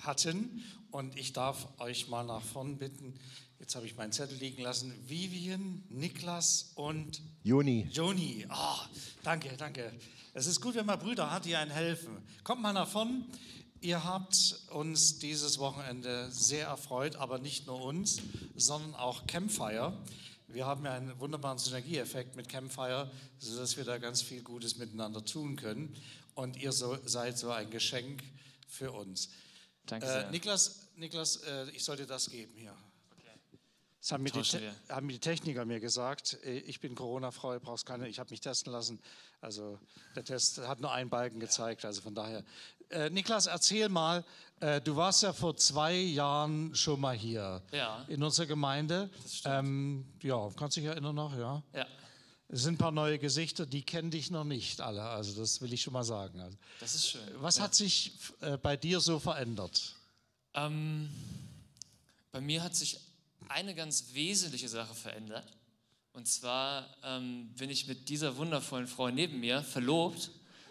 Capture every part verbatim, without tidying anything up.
hatten. Und ich darf euch mal nach vorn bitten. Jetzt habe ich meinen Zettel liegen lassen. Vivian, Niklas und Joni. Joni. Oh, danke, danke. Es ist gut, wenn man Brüder hat, die einem helfen. Kommt mal nach vorn. Ihr habt uns dieses Wochenende sehr erfreut, aber nicht nur uns, sondern auch Campfire. Wir haben ja einen wunderbaren Synergieeffekt mit Campfire, sodass wir da ganz viel Gutes miteinander tun können. Und ihr so, seid so ein Geschenk für uns. Danke sehr. Äh, Niklas, Niklas äh, ich sollte das geben hier. Okay. Das haben mir, die, Tauschen wir. haben mir die Techniker mir gesagt. Ich bin Corona-frei, brauchst keine, ich habe mich testen lassen. Also der Test hat nur einen Balken gezeigt, also von daher. Äh, Niklas, erzähl mal, äh, du warst ja vor zwei Jahren schon mal hier Ja. in unserer Gemeinde. Das stimmt. Ähm, ja, kannst du dich erinnern noch, ja? Ja, Es sind ein paar neue Gesichter, die kennen dich noch nicht alle, also das will ich schon mal sagen. Also, das ist schön. was ja. hat sich äh, bei dir so verändert? Ähm, bei mir hat sich eine ganz wesentliche Sache verändert. Und zwar ähm, bin ich mit dieser wundervollen Frau neben mir verlobt.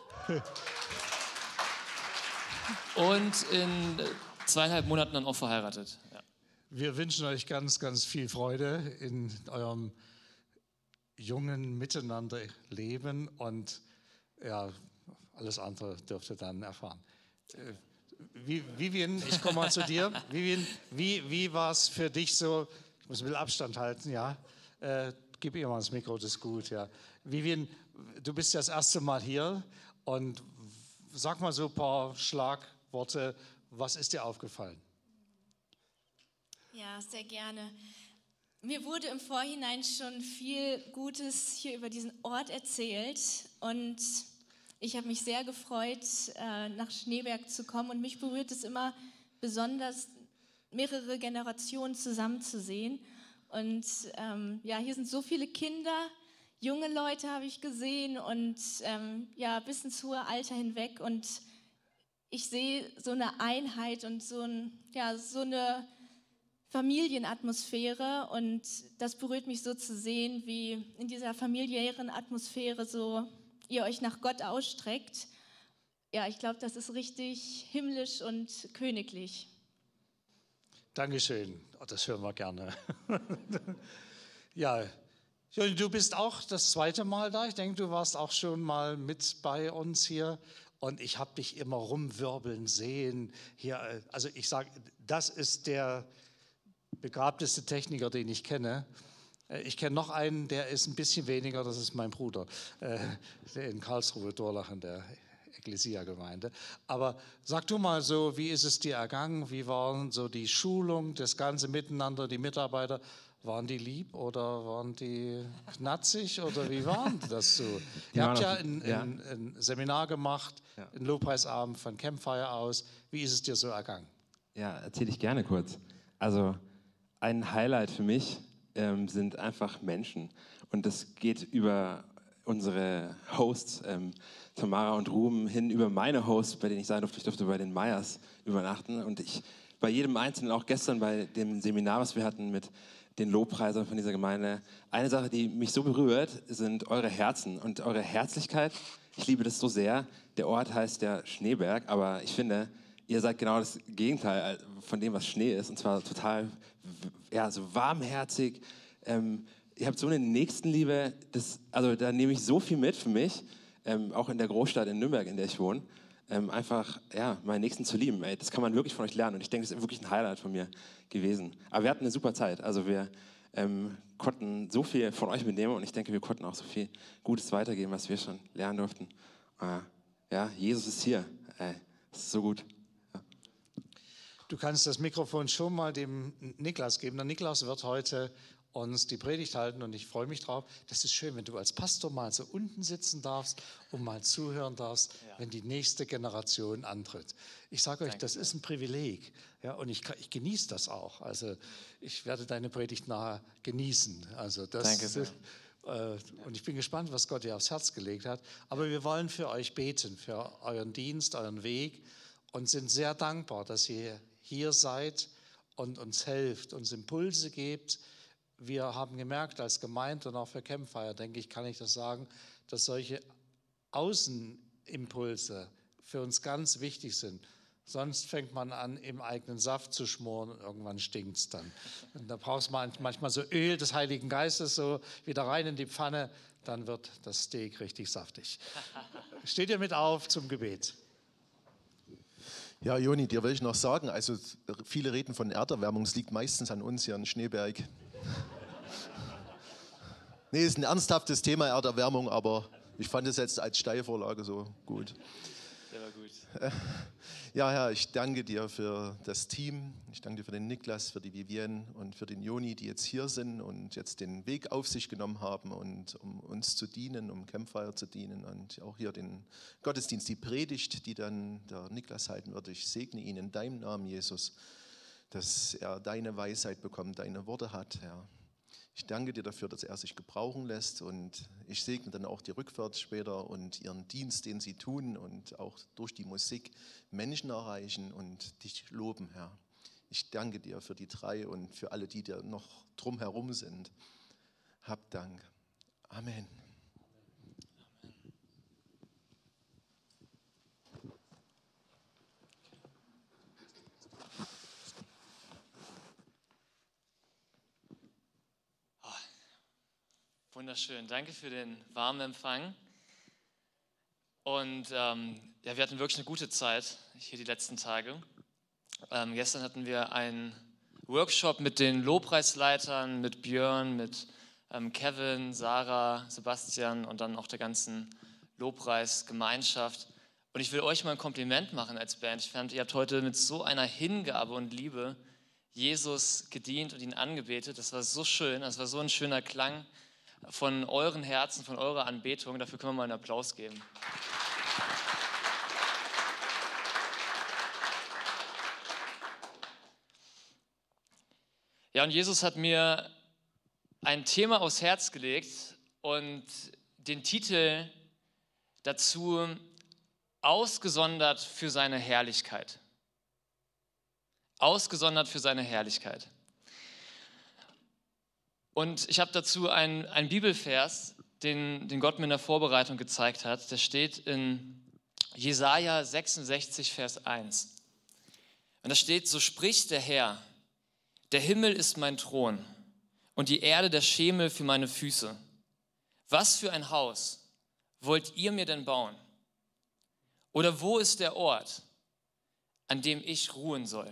Und in zweieinhalb Monaten dann auch verheiratet. Ja. Wir wünschen euch ganz, ganz viel Freude in eurem jungen Miteinanderleben und ja, alles andere dürft ihr dann erfahren. Äh, Vivian, ich komme mal zu dir. Vivian, wie, wie war es für dich so? Ich muss ein bisschen Abstand halten, ja. Äh, gib ihr mal das Mikro, das ist gut, ja. Vivian, du bist ja das erste Mal hier und sag mal so ein paar Schlagworte. Was ist dir aufgefallen? Ja, sehr gerne. Mir wurde im Vorhinein schon viel Gutes hier über diesen Ort erzählt und ich habe mich sehr gefreut, nach Schneeberg zu kommen und mich berührt es immer besonders, mehrere Generationen zusammenzusehen. Und ähm, ja, hier sind so viele Kinder, junge Leute habe ich gesehen und ähm, ja, bis ins hohe Alter hinweg und ich sehe so eine Einheit und so, ein, ja, so eine Familienatmosphäre und das berührt mich so zu sehen, wie in dieser familiären Atmosphäre so ihr euch nach Gott ausstreckt. Ja, ich glaube, das ist richtig himmlisch und königlich. Dankeschön, oh, das hören wir gerne. Ja, Joni, du bist auch das zweite Mal da. Ich denke, du warst auch schon mal mit bei uns hier. Und ich habe dich immer rumwirbeln sehen. Hier, also ich sage, das ist der begabteste Techniker, den ich kenne. Ich kenne noch einen, der ist ein bisschen weniger, das ist mein Bruder, der in Karlsruhe, Dorlach in der Ekklesia-Gemeinde. Aber sag du mal so, wie ist es dir ergangen? Wie waren so die Schulung, das ganze Miteinander, die Mitarbeiter? Waren die lieb oder waren die knatzig oder wie waren das so? Die Ihr habt ja auf, ein, ja. ein, ein Seminar gemacht, Ja. einen Lobpreisabend von Campfire aus. Wie ist es dir so ergangen? Ja, erzähle ich gerne kurz. Also ein Highlight für mich ähm, sind einfach Menschen. Und das geht über unsere Hosts, ähm, Tamara und Ruben, hin über meine Hosts, bei denen ich sein durfte. Ich durfte bei den Meyers übernachten. Und ich bei jedem Einzelnen, auch gestern bei dem Seminar, was wir hatten mit den Lobpreisern von dieser Gemeinde, eine Sache, die mich so berührt, sind eure Herzen und eure Herzlichkeit. Ich liebe das so sehr. Der Ort heißt ja Schneeberg, aber ich finde, ihr seid genau das Gegenteil von dem, was Schnee ist. Und zwar total ja, so warmherzig. Ähm, ihr habt so eine Nächstenliebe. Das, also da nehme ich so viel mit für mich, ähm, auch in der Großstadt in Nürnberg, in der ich wohne. Ähm, einfach ja, meinen Nächsten zu lieben. Ey, das kann man wirklich von euch lernen. Und ich denke, das ist wirklich ein Highlight von mir gewesen. Aber wir hatten eine super Zeit. Also wir ähm, konnten so viel von euch mitnehmen und ich denke, wir konnten auch so viel Gutes weitergeben, was wir schon lernen durften. Äh, ja, Jesus ist hier. Ey, das ist so gut. Du kannst das Mikrofon schon mal dem Niklas geben. Der Niklas wird heute uns die Predigt halten und ich freue mich drauf. Das ist schön, wenn du als Pastor mal so unten sitzen darfst und mal zuhören darfst, ja, wenn die nächste Generation antritt. Ich sage euch, Danke das sehr. ist ein Privileg, ja, und ich, ich genieße das auch. Also ich werde deine Predigt nachher genießen. Also das, Danke sehr. Äh, und ich bin gespannt, was Gott dir aufs Herz gelegt hat. Aber wir wollen für euch beten, für euren Dienst, euren Weg und sind sehr dankbar, dass ihr hier seid und uns helft, uns Impulse gebt. Wir haben gemerkt als Gemeinde und auch für Campfire, denke ich, kann ich das sagen, dass solche Außenimpulse für uns ganz wichtig sind. Sonst fängt man an, im eigenen Saft zu schmoren und irgendwann stinkt es dann. Und da brauchst man manchmal so Öl des Heiligen Geistes so wieder rein in die Pfanne, dann wird das Steak richtig saftig. Steht ihr mit auf zum Gebet? Ja, Joni, dir will ich noch sagen, also viele reden von Erderwärmung, es liegt meistens an uns hier in Schneeberg. Nee, ist ein ernsthaftes Thema, Erderwärmung, aber ich fand es jetzt als Steilvorlage so gut. Der war gut. Ja, Herr, ich danke dir für das Team. Ich danke dir für den Niklas, für die Vivienne und für den Joni, die jetzt hier sind und jetzt den Weg auf sich genommen haben, und um uns zu dienen, um Campfire zu dienen, und auch hier den Gottesdienst, die Predigt, die dann der Niklas halten wird. Ich segne ihn in deinem Namen, Jesus, dass er deine Weisheit bekommt, deine Worte hat, Herr. Ich danke dir dafür, dass er sich gebrauchen lässt, und ich segne dann auch die Rückfahrt später und ihren Dienst, den sie tun und auch durch die Musik Menschen erreichen und dich loben, Herr. Ich danke dir für die drei und für alle, die da noch drumherum sind. Hab Dank. Amen. Wunderschön, danke für den warmen Empfang. Und ähm, ja, wir hatten wirklich eine gute Zeit hier die letzten Tage. Ähm, gestern hatten wir einen Workshop mit den Lobpreisleitern, mit Björn, mit ähm, Kevin, Sarah, Sebastian und dann auch der ganzen Lobpreisgemeinschaft. Und ich will euch mal ein Kompliment machen als Band. Ich fand, ihr habt heute mit so einer Hingabe und Liebe Jesus gedient und ihn angebetet. Das war so schön, das war so ein schöner Klang von euren Herzen, von eurer Anbetung. Dafür können wir mal einen Applaus geben. Ja, und Jesus hat mir ein Thema aufs Herz gelegt und den Titel dazu ausgesondert für seine Herrlichkeit. Ausgesondert für seine Herrlichkeit. Und ich habe dazu einen, einen Bibelvers, den, den Gott mir in der Vorbereitung gezeigt hat. Der steht in Jesaja sechsundsechzig, Vers eins. Und da steht: So spricht der Herr, der Himmel ist mein Thron und die Erde der Schemel für meine Füße. Was für ein Haus wollt ihr mir denn bauen? Oder wo ist der Ort, an dem ich ruhen soll?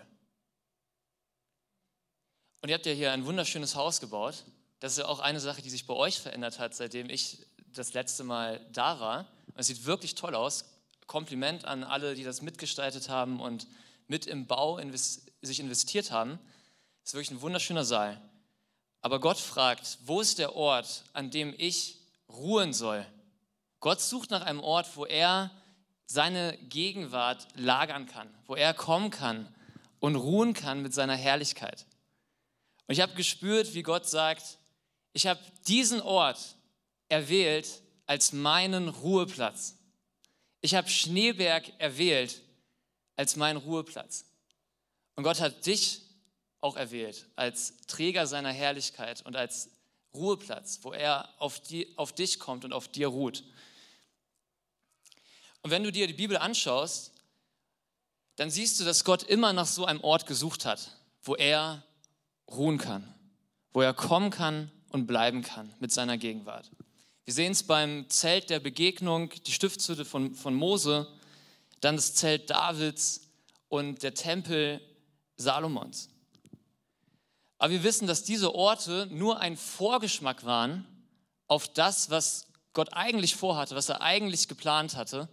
Und ihr habt ja hier ein wunderschönes Haus gebaut. Das ist ja auch eine Sache, die sich bei euch verändert hat, seitdem ich das letzte Mal da war. Und es sieht wirklich toll aus. Kompliment an alle, die das mitgestaltet haben und mit im Bau invest- sich investiert haben. Es ist wirklich ein wunderschöner Saal. Aber Gott fragt, wo ist der Ort, an dem ich ruhen soll? Gott sucht nach einem Ort, wo er seine Gegenwart lagern kann, wo er kommen kann und ruhen kann mit seiner Herrlichkeit. Und ich habe gespürt, wie Gott sagt, ich habe diesen Ort erwählt als meinen Ruheplatz. Ich habe Schneeberg erwählt als meinen Ruheplatz. Und Gott hat dich auch erwählt als Träger seiner Herrlichkeit und als Ruheplatz, wo er auf, die, auf dich kommt und auf dir ruht. Und wenn du dir die Bibel anschaust, dann siehst du, dass Gott immer nach so einem Ort gesucht hat, wo er ruhen kann, wo er kommen kann und bleiben kann mit seiner Gegenwart. Wir sehen es beim Zelt der Begegnung, die Stiftshütte von, von Mose, dann das Zelt Davids und der Tempel Salomons. Aber wir wissen, dass diese Orte nur ein Vorgeschmack waren auf das, was Gott eigentlich vorhatte, was er eigentlich geplant hatte.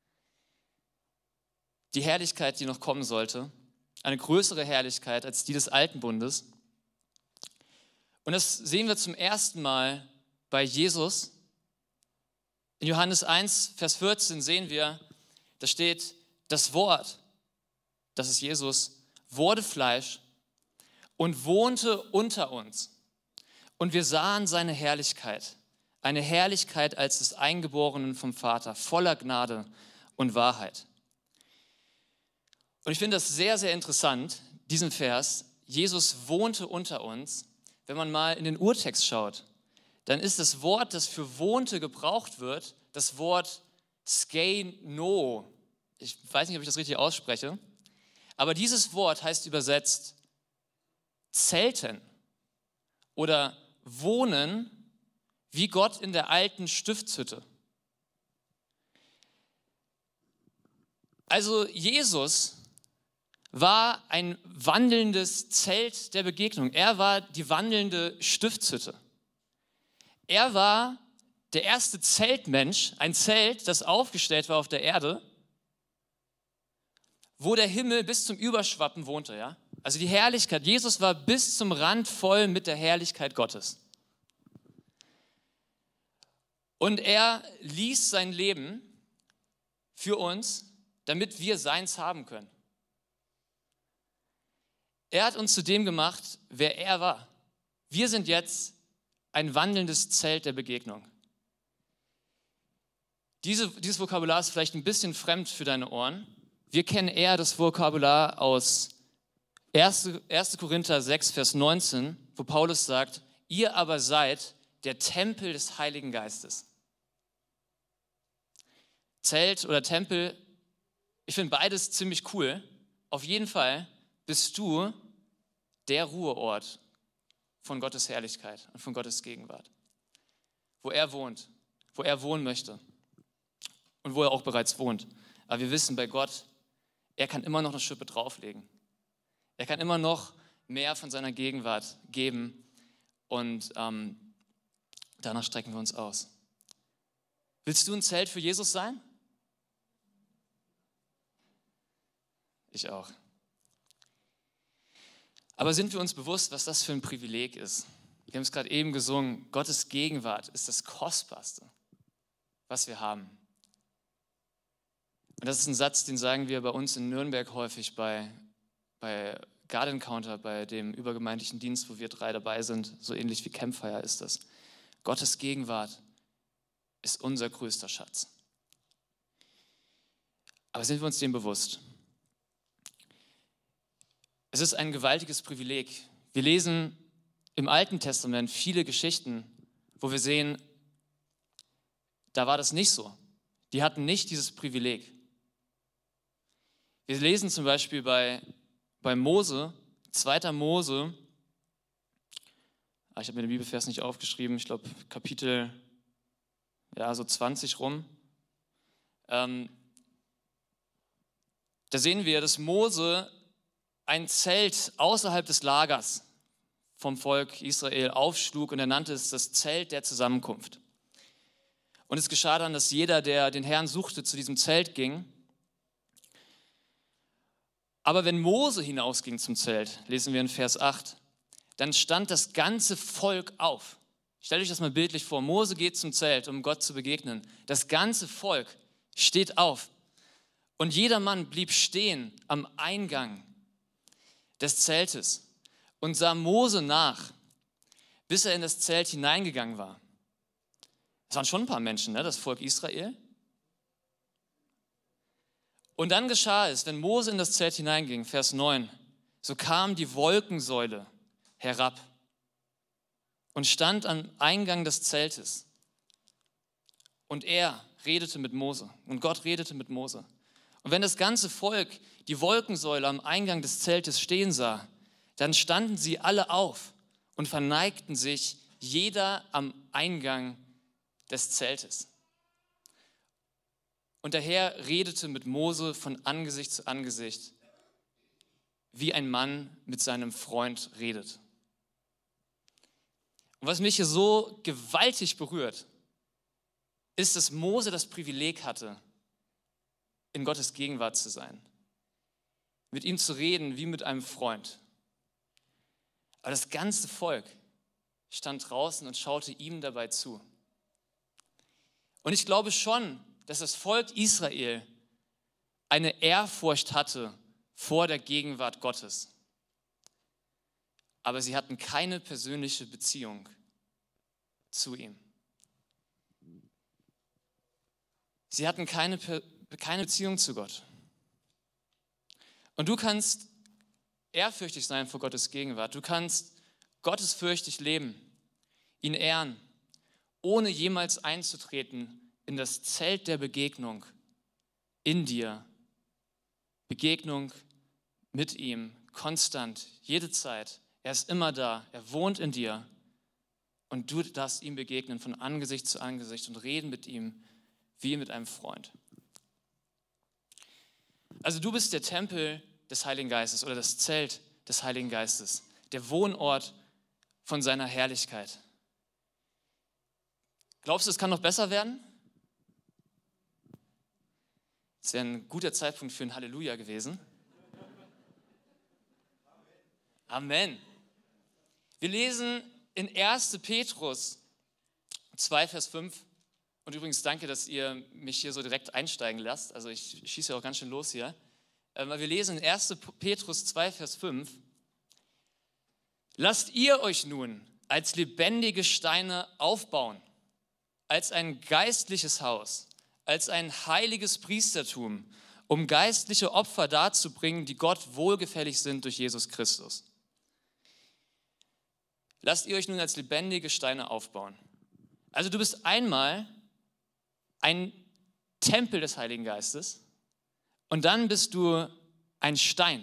Die Herrlichkeit, die noch kommen sollte, eine größere Herrlichkeit als die des Alten Bundes. Und das sehen wir zum ersten Mal bei Jesus. In Johannes eins, Vers vierzehn sehen wir, da steht, das Wort, das ist Jesus, wurde Fleisch und wohnte unter uns. Und wir sahen seine Herrlichkeit, eine Herrlichkeit als des Eingeborenen vom Vater, voller Gnade und Wahrheit. Und ich finde das sehr, sehr interessant, diesen Vers, Jesus wohnte unter uns. Wenn man mal in den Urtext schaut, dann ist das Wort, das für wohnte gebraucht wird, das Wort skeino. Ich weiß nicht, ob ich das richtig ausspreche. Aber dieses Wort heißt übersetzt zelten oder wohnen wie Gott in der alten Stiftshütte. Also Jesus war ein wandelndes Zelt der Begegnung. Er war die wandelnde Stiftshütte. Er war der erste Zeltmensch, ein Zelt, das aufgestellt war auf der Erde, wo der Himmel bis zum Überschwappen wohnte. Ja? Also die Herrlichkeit, Jesus war bis zum Rand voll mit der Herrlichkeit Gottes. Und er ließ sein Leben für uns, damit wir seins haben können. Er hat uns zu dem gemacht, wer er war. Wir sind jetzt ein wandelndes Zelt der Begegnung. Diese, dieses Vokabular ist vielleicht ein bisschen fremd für deine Ohren. Wir kennen eher das Vokabular aus erster Korinther sechs, Vers neunzehn, wo Paulus sagt, ihr aber seid der Tempel des Heiligen Geistes. Zelt oder Tempel, ich finde beides ziemlich cool. Auf jeden Fall bist du der Ruheort von Gottes Herrlichkeit und von Gottes Gegenwart, wo er wohnt, wo er wohnen möchte und wo er auch bereits wohnt. Aber wir wissen bei Gott, er kann immer noch eine Schippe drauflegen. Er kann immer noch mehr von seiner Gegenwart geben und ähm, danach strecken wir uns aus. Willst du ein Zelt für Jesus sein? Ich auch. Aber sind wir uns bewusst, was das für ein Privileg ist? Wir haben es gerade eben gesungen, Gottes Gegenwart ist das Kostbarste, was wir haben. Und das ist ein Satz, den sagen wir bei uns in Nürnberg häufig bei, bei God Encounter, bei dem übergemeindlichen Dienst, wo wir drei dabei sind, so ähnlich wie Campfire ist das. Gottes Gegenwart ist unser größter Schatz. Aber sind wir uns dem bewusst? Es ist ein gewaltiges Privileg. Wir lesen im Alten Testament viele Geschichten, wo wir sehen, da war das nicht so. Die hatten nicht dieses Privileg. Wir lesen zum Beispiel bei, bei Mose, zweiter Mose, ich habe mir den Bibelvers nicht aufgeschrieben, ich glaube Kapitel, ja, so zwanzig rum. Ähm, da sehen wir, dass Mose ein Zelt außerhalb des Lagers vom Volk Israel aufschlug und er nannte es das Zelt der Zusammenkunft. Und es geschah dann, dass jeder, der den Herrn suchte, zu diesem Zelt ging. Aber wenn Mose hinausging zum Zelt, lesen wir in Vers acht, dann stand das ganze Volk auf. Stellt euch das mal bildlich vor. Mose geht zum Zelt, um Gott zu begegnen. Das ganze Volk steht auf. Und jeder Mann blieb stehen am Eingang des Zeltes und sah Mose nach, bis er in das Zelt hineingegangen war. Das waren schon ein paar Menschen, ne? Das Volk Israel. Und dann geschah es, wenn Mose in das Zelt hineinging, Vers neun, so kam die Wolkensäule herab und stand am Eingang des Zeltes. Und er redete mit Mose und Gott redete mit Mose. Und wenn das ganze Volk die Wolkensäule am Eingang des Zeltes stehen sah, dann standen sie alle auf und verneigten sich, jeder am Eingang des Zeltes. Und der Herr redete mit Mose von Angesicht zu Angesicht, wie ein Mann mit seinem Freund redet. Und was mich hier so gewaltig berührt, ist, dass Mose das Privileg hatte, in Gottes Gegenwart zu sein, mit ihm zu reden wie mit einem Freund. Aber das ganze Volk stand draußen und schaute ihm dabei zu. Und ich glaube schon, dass das Volk Israel eine Ehrfurcht hatte vor der Gegenwart Gottes. Aber sie hatten keine persönliche Beziehung zu ihm. Sie hatten keine, keine Beziehung zu Gott. Und du kannst ehrfürchtig sein vor Gottes Gegenwart. Du kannst gottesfürchtig leben, ihn ehren, ohne jemals einzutreten in das Zelt der Begegnung in dir. Begegnung mit ihm, konstant, jede Zeit. Er ist immer da, er wohnt in dir und du darfst ihm begegnen von Angesicht zu Angesicht und reden mit ihm wie mit einem Freund. Also du bist der Tempel des Heiligen Geistes oder das Zelt des Heiligen Geistes, der Wohnort von seiner Herrlichkeit. Glaubst du, es kann noch besser werden? Es wäre ein guter Zeitpunkt für ein Halleluja gewesen. Amen. Wir lesen in ersten Petrus zwei, Vers fünf. Und übrigens danke, dass ihr mich hier so direkt einsteigen lasst. Also ich schieße ja auch ganz schön los hier. Wir lesen in ersten Petrus zwei, Vers fünf. Lasst ihr euch nun als lebendige Steine aufbauen, als ein geistliches Haus, als ein heiliges Priestertum, um geistliche Opfer darzubringen, die Gott wohlgefällig sind durch Jesus Christus. Lasst ihr euch nun als lebendige Steine aufbauen. Also du bist einmal ein Tempel des Heiligen Geistes und dann bist du ein Stein.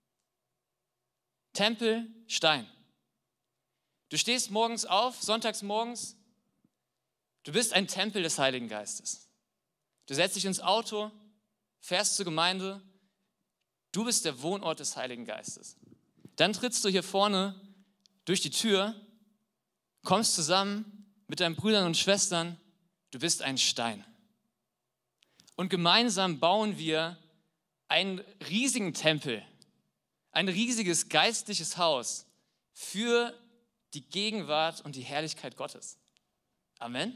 Tempel, Stein. Du stehst morgens auf, sonntags morgens, du bist ein Tempel des Heiligen Geistes. Du setzt dich ins Auto, fährst zur Gemeinde, du bist der Wohnort des Heiligen Geistes. Dann trittst du hier vorne durch die Tür, kommst zusammen mit deinen Brüdern und Schwestern, du bist ein Stein. Und gemeinsam bauen wir einen riesigen Tempel, ein riesiges geistliches Haus für die Gegenwart und die Herrlichkeit Gottes. Amen.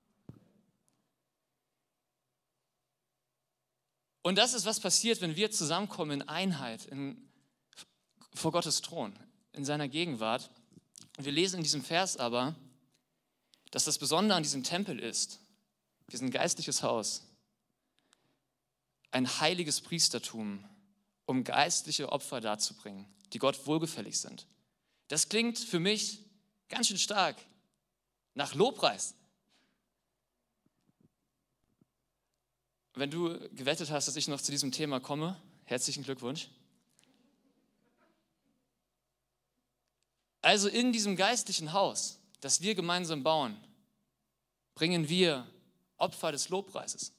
Und das ist, was passiert, wenn wir zusammenkommen in Einheit, in, vor Gottes Thron, in seiner Gegenwart. Und wir lesen in diesem Vers aber, dass das Besondere an diesem Tempel ist, wir sind ein geistliches Haus, ein heiliges Priestertum, um geistliche Opfer darzubringen, die Gott wohlgefällig sind. Das klingt für mich ganz schön stark nach Lobpreis. Wenn du gewettet hast, dass ich noch zu diesem Thema komme, herzlichen Glückwunsch. Also in diesem geistlichen Haus, das wir gemeinsam bauen, bringen wir Opfer des Lobpreises.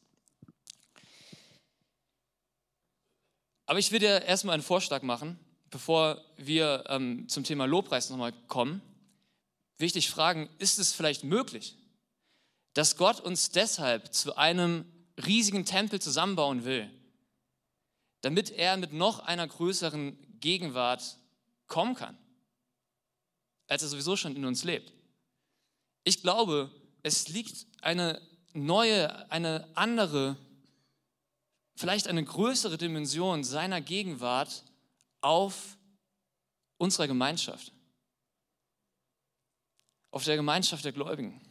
Aber ich will dir erstmal einen Vorschlag machen, bevor wir ähm, zum Thema Lobpreis nochmal kommen. Wichtig fragen, ist es vielleicht möglich, dass Gott uns deshalb zu einem riesigen Tempel zusammenbauen will, damit er mit noch einer größeren Gegenwart kommen kann, als er sowieso schon in uns lebt? Ich glaube, es liegt eine neue, eine andere, vielleicht eine größere Dimension seiner Gegenwart auf unserer Gemeinschaft, auf der Gemeinschaft der Gläubigen.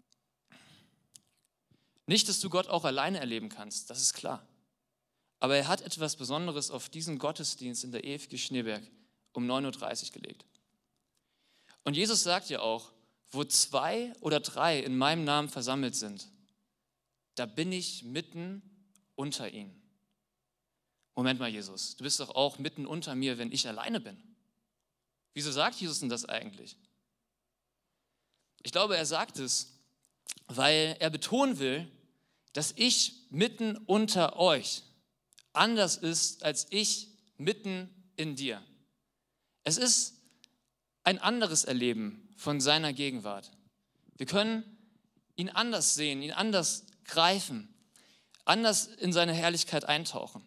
Nicht, dass du Gott auch alleine erleben kannst, das ist klar. Aber er hat etwas Besonderes auf diesen Gottesdienst in der E F G Schneeberg um neun Uhr dreißig gelegt. Und Jesus sagt ja auch, wo zwei oder drei in meinem Namen versammelt sind, da bin ich mitten unter ihnen. Moment mal, Jesus, du bist doch auch mitten unter mir, wenn ich alleine bin. Wieso sagt Jesus denn das eigentlich? Ich glaube, er sagt es, weil er betonen will, dass ich mitten unter euch anders ist, als ich mitten in dir. Es ist ein anderes Erleben von seiner Gegenwart. Wir können ihn anders sehen, ihn anders greifen, anders in seine Herrlichkeit eintauchen.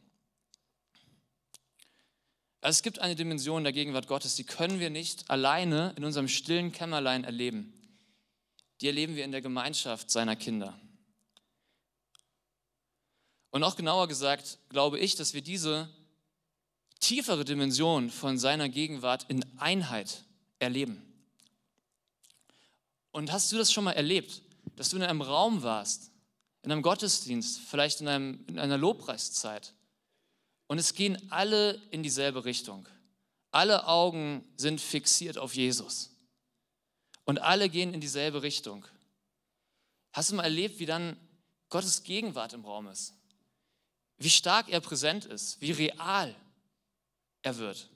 Also es gibt eine Dimension der Gegenwart Gottes, die können wir nicht alleine in unserem stillen Kämmerlein erleben. Die erleben wir in der Gemeinschaft seiner Kinder. Und auch genauer gesagt, glaube ich, dass wir diese tiefere Dimension von seiner Gegenwart in Einheit erleben. Und hast du das schon mal erlebt, dass du in einem Raum warst, in einem Gottesdienst, vielleicht in, einem, in einer Lobpreiszeit und es gehen alle in dieselbe Richtung. Alle Augen sind fixiert auf Jesus und alle gehen in dieselbe Richtung. Hast du mal erlebt, wie dann Gottes Gegenwart im Raum ist? Wie stark er präsent ist, wie real er wird.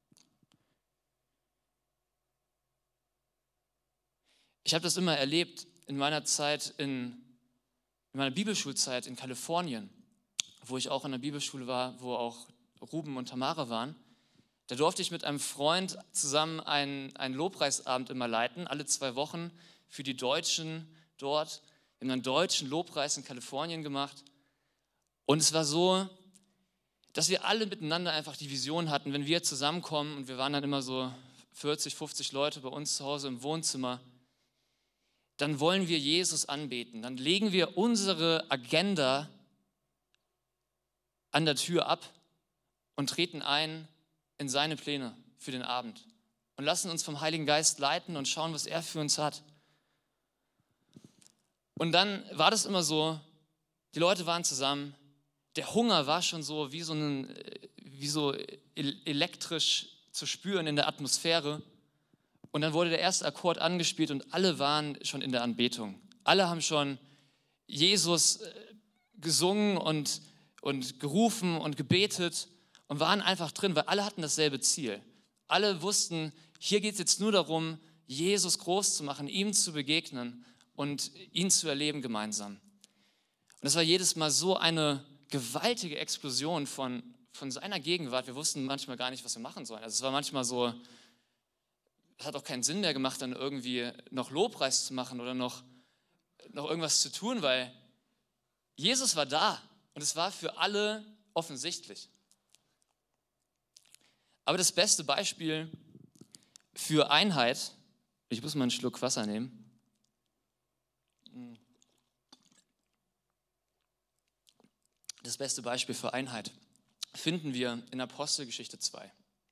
Ich habe das immer erlebt in meiner Zeit, in, in meiner Bibelschulzeit in Kalifornien, wo ich auch in der Bibelschule war, wo auch Ruben und Tamara waren. Da durfte ich mit einem Freund zusammen einen, einen Lobpreisabend immer leiten, alle zwei Wochen für die Deutschen dort. Wir haben einen deutschen Lobpreis in Kalifornien gemacht. Und es war so, dass wir alle miteinander einfach die Vision hatten, wenn wir zusammenkommen, und wir waren dann immer so vierzig, fünfzig Leute bei uns zu Hause im Wohnzimmer, dann wollen wir Jesus anbeten. Dann legen wir unsere Agenda an der Tür ab und treten ein in seine Pläne für den Abend und lassen uns vom Heiligen Geist leiten und schauen, was er für uns hat. Und dann war das immer so, die Leute waren zusammen, der Hunger war schon so wie so, ein, wie so elektrisch zu spüren in der Atmosphäre. Und dann wurde der erste Akkord angespielt und alle waren schon in der Anbetung. Alle haben schon Jesus gesungen und, und gerufen und gebetet und waren einfach drin, weil alle hatten dasselbe Ziel. Alle wussten, hier geht es jetzt nur darum, Jesus groß zu machen, ihm zu begegnen und ihn zu erleben gemeinsam. Und das war jedes Mal so eine gewaltige Explosion von, von seiner Gegenwart. Wir wussten manchmal gar nicht, was wir machen sollen. Also es war manchmal so, es hat auch keinen Sinn mehr gemacht, dann irgendwie noch Lobpreis zu machen oder noch, noch irgendwas zu tun, weil Jesus war da und es war für alle offensichtlich. Aber das beste Beispiel für Einheit, ich muss mal einen Schluck Wasser nehmen. Das beste Beispiel für Einheit finden wir in Apostelgeschichte zwei.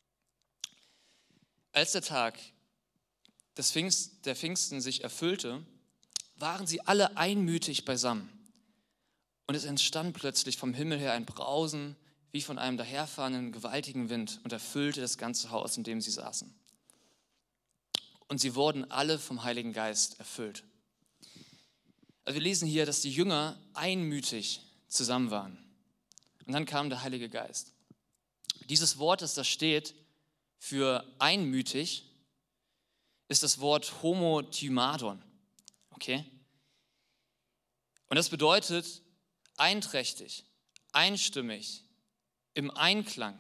Als der Tag des Pfingst, der Pfingsten sich erfüllte, waren sie alle einmütig beisammen. Und es entstand plötzlich vom Himmel her ein Brausen, wie von einem daherfahrenden gewaltigen Wind, und erfüllte das ganze Haus, in dem sie saßen. Und sie wurden alle vom Heiligen Geist erfüllt. Also wir lesen hier, dass die Jünger einmütig zusammen waren. Und dann kam der Heilige Geist. Dieses Wort, das da steht für einmütig, ist das Wort Homotymadon. Okay? Und das bedeutet einträchtig, einstimmig, im Einklang.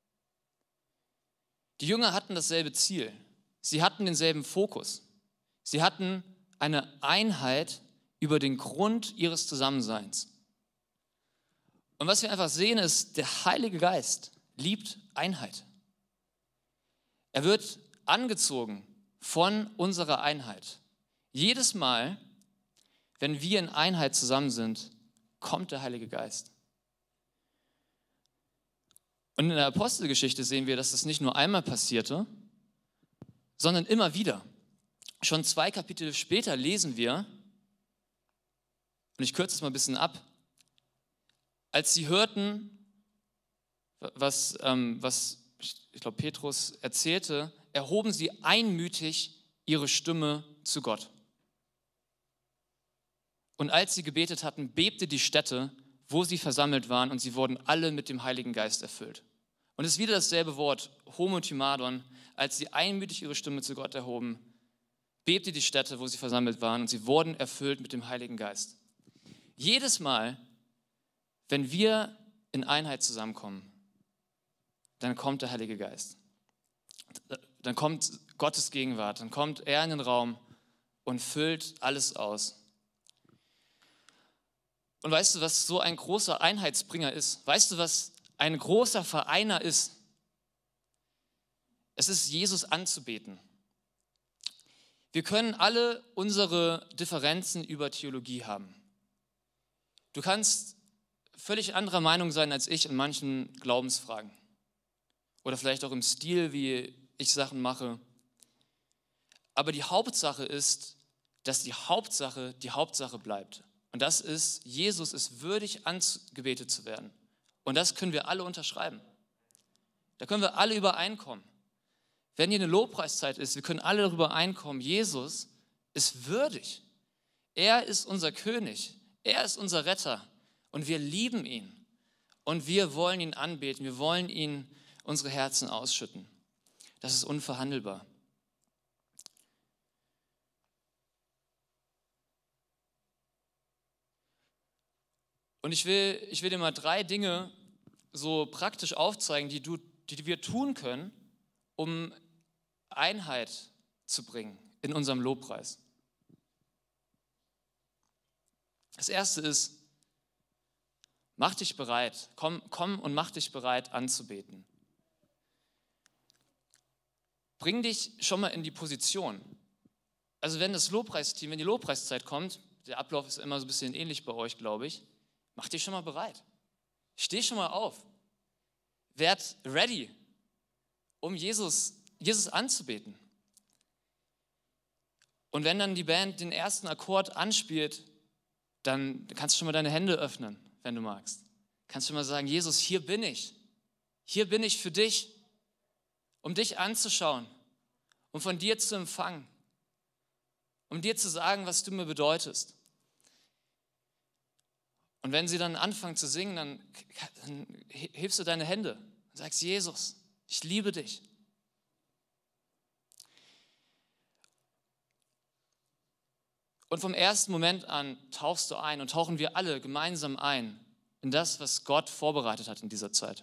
Die Jünger hatten dasselbe Ziel. Sie hatten denselben Fokus. Sie hatten eine Einheit über den Grund ihres Zusammenseins. Und was wir einfach sehen ist, der Heilige Geist liebt Einheit. Er wird angezogen von unserer Einheit. Jedes Mal, wenn wir in Einheit zusammen sind, kommt der Heilige Geist. Und in der Apostelgeschichte sehen wir, dass das nicht nur einmal passierte, sondern immer wieder. Schon zwei Kapitel später lesen wir, und ich kürze es mal ein bisschen ab, als sie hörten, was, ähm, was ich glaube Petrus erzählte, erhoben sie einmütig ihre Stimme zu Gott. Und als sie gebetet hatten, bebte die Stätte, wo sie versammelt waren, und sie wurden alle mit dem Heiligen Geist erfüllt. Und es ist wieder dasselbe Wort, Homotymadon. Als sie einmütig ihre Stimme zu Gott erhoben, bebte die Stätte, wo sie versammelt waren, und sie wurden erfüllt mit dem Heiligen Geist. Jedes Mal, wenn wir in Einheit zusammenkommen, dann kommt der Heilige Geist. Dann kommt Gottes Gegenwart, dann kommt er in den Raum und füllt alles aus. Und weißt du, was so ein großer Einheitsbringer ist? Weißt du, was ein großer Vereiner ist? Es ist, Jesus anzubeten. Wir können alle unsere Differenzen über Theologie haben. Du kannst völlig anderer Meinung sein als ich in manchen Glaubensfragen. Oder vielleicht auch im Stil, wie ich Sachen mache. Aber die Hauptsache ist, dass die Hauptsache die Hauptsache bleibt. Und das ist, Jesus ist würdig angebetet zu werden. Und das können wir alle unterschreiben. Da können wir alle übereinkommen. Wenn hier eine Lobpreiszeit ist, wir können alle darüber einkommen, Jesus ist würdig. Er ist unser König. Er ist unser Retter. Und wir lieben ihn. Und wir wollen ihn anbeten. Wir wollen ihn unsere Herzen ausschütten. Das ist unverhandelbar. Und ich will, ich will dir mal drei Dinge so praktisch aufzeigen, die, du, die wir tun können, um Einheit zu bringen in unserem Lobpreis. Das erste ist, mach dich bereit, komm, komm und mach dich bereit anzubeten. Bring dich schon mal in die Position. Also wenn das Lobpreisteam, wenn die Lobpreiszeit kommt, der Ablauf ist immer so ein bisschen ähnlich bei euch, glaube ich, mach dich schon mal bereit. Steh schon mal auf. Werd ready, um Jesus, Jesus anzubeten. Und wenn dann die Band den ersten Akkord anspielt, dann kannst du schon mal deine Hände öffnen, wenn du magst. Kannst du mal sagen, Jesus, hier bin ich. Hier bin ich für dich, um dich anzuschauen, um von dir zu empfangen, um dir zu sagen, was du mir bedeutest. Und wenn sie dann anfangen zu singen, dann, dann hebst du deine Hände und sagst, Jesus, ich liebe dich. Und vom ersten Moment an tauchst du ein und tauchen wir alle gemeinsam ein in das, was Gott vorbereitet hat in dieser Zeit.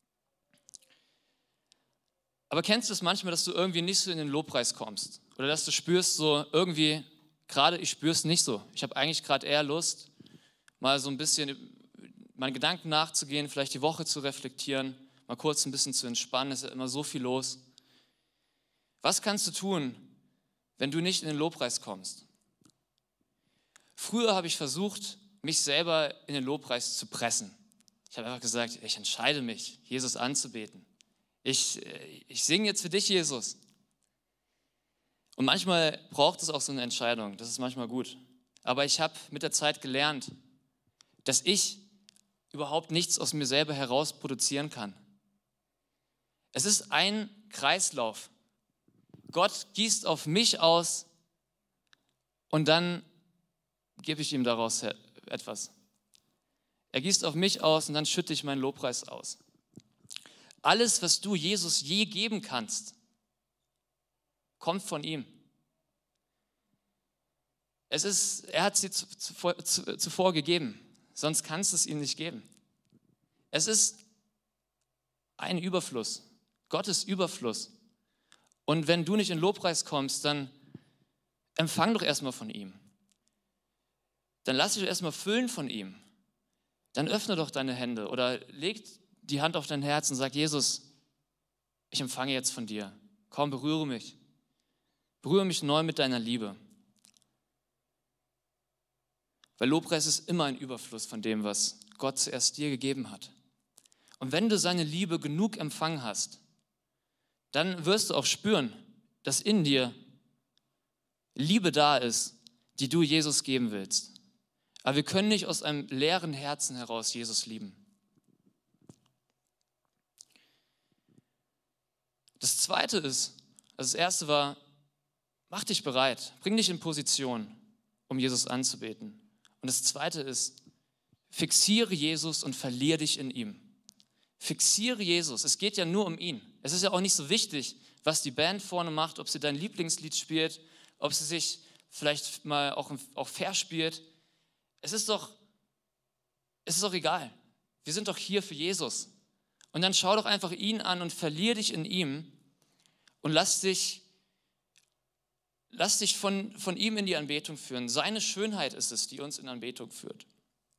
Aber kennst du es manchmal, dass du irgendwie nicht so in den Lobpreis kommst? Oder dass du spürst so irgendwie, gerade ich spüre es nicht so. Ich habe eigentlich gerade eher Lust, mal so ein bisschen meinen Gedanken nachzugehen, vielleicht die Woche zu reflektieren, mal kurz ein bisschen zu entspannen, es ist ja immer so viel los. Was kannst du tun, wenn du nicht in den Lobpreis kommst? Früher habe ich versucht, mich selber in den Lobpreis zu pressen. Ich habe einfach gesagt, ich entscheide mich, Jesus anzubeten. Ich, ich singe jetzt für dich, Jesus. Und manchmal braucht es auch so eine Entscheidung, das ist manchmal gut. Aber ich habe mit der Zeit gelernt, dass ich überhaupt nichts aus mir selber heraus produzieren kann. Es ist ein Kreislauf. Gott gießt auf mich aus und dann gebe ich ihm daraus etwas. Er gießt auf mich aus und dann schütte ich meinen Lobpreis aus. Alles, was du Jesus je geben kannst, kommt von ihm. Es ist, er hat sie zuvor, zuvor gegeben, sonst kannst du es ihm nicht geben. Es ist ein Überfluss, Gottes Überfluss. Und wenn du nicht in Lobpreis kommst, dann empfang doch erstmal von ihm. Dann lass dich erstmal füllen von ihm. Dann öffne doch deine Hände oder leg die Hand auf dein Herz und sag, Jesus, ich empfange jetzt von dir. Komm, berühre mich. Berühre mich neu mit deiner Liebe. Weil Lobpreis ist immer ein Überfluss von dem, was Gott zuerst dir gegeben hat. Und wenn du seine Liebe genug empfangen hast, dann wirst du auch spüren, dass in dir Liebe da ist, die du Jesus geben willst. Aber wir können nicht aus einem leeren Herzen heraus Jesus lieben. Das Zweite ist, also das Erste war, mach dich bereit, bring dich in Position, um Jesus anzubeten. Und das Zweite ist, fixiere Jesus und verliere dich in ihm. Fixiere Jesus, es geht ja nur um ihn. Es ist ja auch nicht so wichtig, was die Band vorne macht, ob sie dein Lieblingslied spielt, ob sie sich vielleicht mal auch, auch verspielt. Es ist doch, es ist doch egal. Wir sind doch hier für Jesus. Und dann schau doch einfach ihn an und verlier dich in ihm und lass dich, lass dich von, von ihm in die Anbetung führen. Seine Schönheit ist es, die uns in Anbetung führt.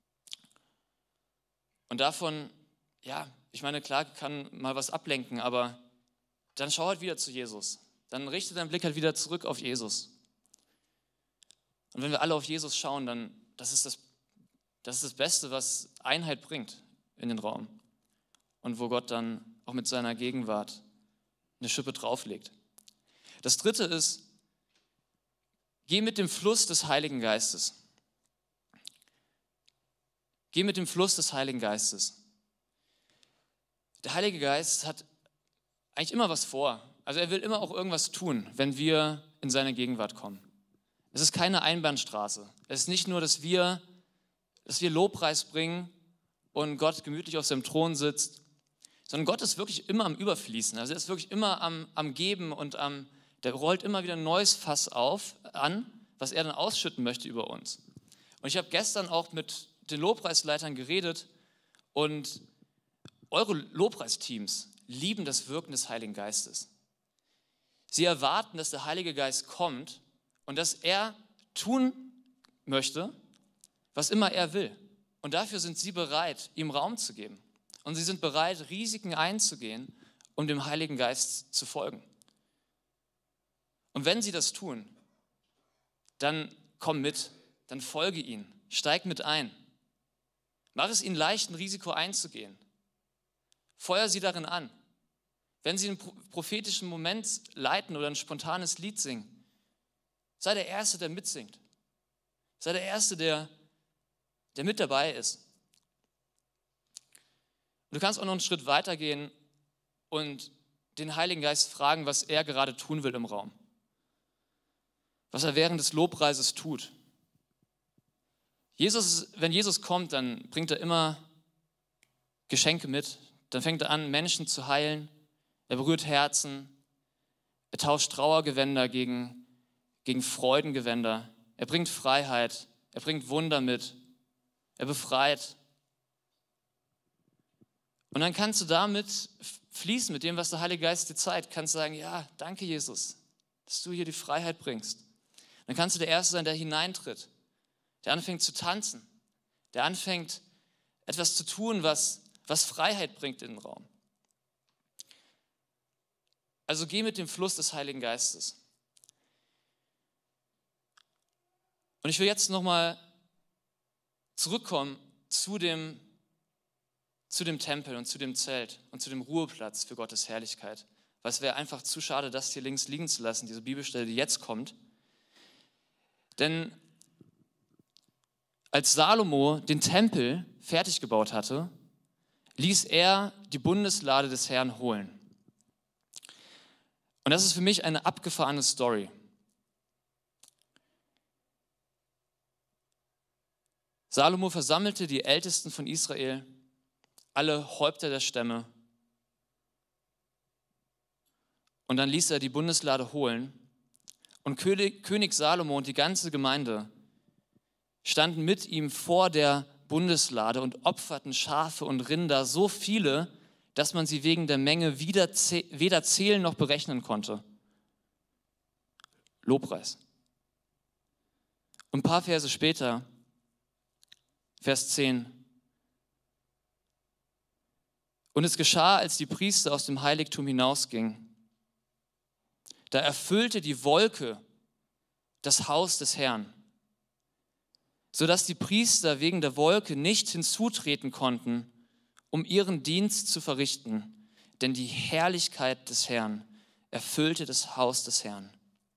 Und davon, ja, ich meine, klar kann mal was ablenken, aber dann schau halt wieder zu Jesus. Dann richte deinen Blick halt wieder zurück auf Jesus. Und wenn wir alle auf Jesus schauen, dann das ist das, das ist das Beste, was Einheit bringt in den Raum. Und wo Gott dann auch mit seiner Gegenwart eine Schippe drauflegt. Das Dritte ist, geh mit dem Fluss des Heiligen Geistes. Geh mit dem Fluss des Heiligen Geistes. Der Heilige Geist hat eigentlich immer was vor. Also er will immer auch irgendwas tun, wenn wir in seine Gegenwart kommen. Es ist keine Einbahnstraße. Es ist nicht nur, dass wir, dass wir Lobpreis bringen und Gott gemütlich auf seinem Thron sitzt. sondern Gott ist wirklich immer am Überfließen. Also er ist wirklich immer am, am Geben und am, der rollt immer wieder ein neues Fass auf, an, was er dann ausschütten möchte über uns. Und ich habe gestern auch mit den Lobpreisleitern geredet und eure Lobpreisteams lieben das Wirken des Heiligen Geistes. Sie erwarten, dass der Heilige Geist kommt und dass er tun möchte, was immer er will. Und dafür sind sie bereit, ihm Raum zu geben. Und sie sind bereit, Risiken einzugehen, um dem Heiligen Geist zu folgen. Und wenn sie das tun, dann komm mit, dann folge ihnen, steig mit ein. Mach es ihnen leicht, ein Risiko einzugehen. Feuer sie darin an. Wenn sie einen prophetischen Moment leiten oder ein spontanes Lied singen, sei der Erste, der mitsingt. Sei der Erste, der, der mit dabei ist. Du kannst auch noch einen Schritt weiter gehen und den Heiligen Geist fragen, was er gerade tun will im Raum. Was er während des Lobpreises tut. Jesus, wenn Jesus kommt, dann bringt er immer Geschenke mit. Dann fängt er an, Menschen zu heilen. Er berührt Herzen. Er tauscht Trauergewänder gegen, gegen Freudengewänder. Er bringt Freiheit. Er bringt Wunder mit. Er befreit. Und dann kannst du damit fließen, mit dem, was der Heilige Geist dir zeigt. Kannst sagen, ja, danke Jesus, dass du hier die Freiheit bringst. Dann kannst du der Erste sein, der hineintritt, der anfängt zu tanzen, der anfängt etwas zu tun, was, was Freiheit bringt in den Raum. Also geh mit dem Fluss des Heiligen Geistes. Und ich will jetzt nochmal zurückkommen zu dem zu dem Tempel und zu dem Zelt und zu dem Ruheplatz für Gottes Herrlichkeit. Weil es wäre einfach zu schade, das hier links liegen zu lassen, diese Bibelstelle, die jetzt kommt. Denn als Salomo den Tempel fertig gebaut hatte, ließ er die Bundeslade des Herrn holen. Und das ist für mich eine abgefahrene Story. Salomo versammelte die Ältesten von Israel, alle Häupter der Stämme. Und dann ließ er die Bundeslade holen. Und König Salomo und die ganze Gemeinde standen mit ihm vor der Bundeslade und opferten Schafe und Rinder, so viele, dass man sie wegen der Menge weder zählen noch berechnen konnte. Lobpreis. Und ein paar Verse später, Vers zehn, und es geschah, als die Priester aus dem Heiligtum hinausgingen. Da erfüllte die Wolke das Haus des Herrn, sodass die Priester wegen der Wolke nicht hinzutreten konnten, um ihren Dienst zu verrichten, denn die Herrlichkeit des Herrn erfüllte das Haus des Herrn.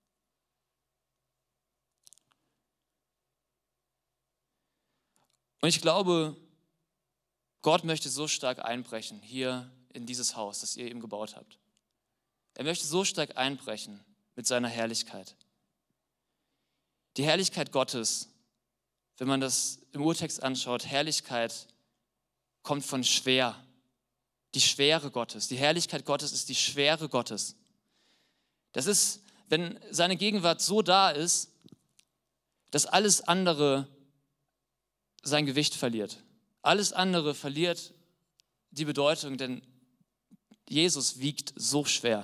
Und ich glaube, Gott möchte so stark einbrechen hier in dieses Haus, das ihr eben gebaut habt. Er möchte so stark einbrechen mit seiner Herrlichkeit. Die Herrlichkeit Gottes, wenn man das im Urtext anschaut, Herrlichkeit kommt von schwer. Die Schwere Gottes. Die Herrlichkeit Gottes ist die Schwere Gottes. Das ist, wenn seine Gegenwart so da ist, dass alles andere sein Gewicht verliert. Alles andere verliert die Bedeutung, denn Jesus wiegt so schwer.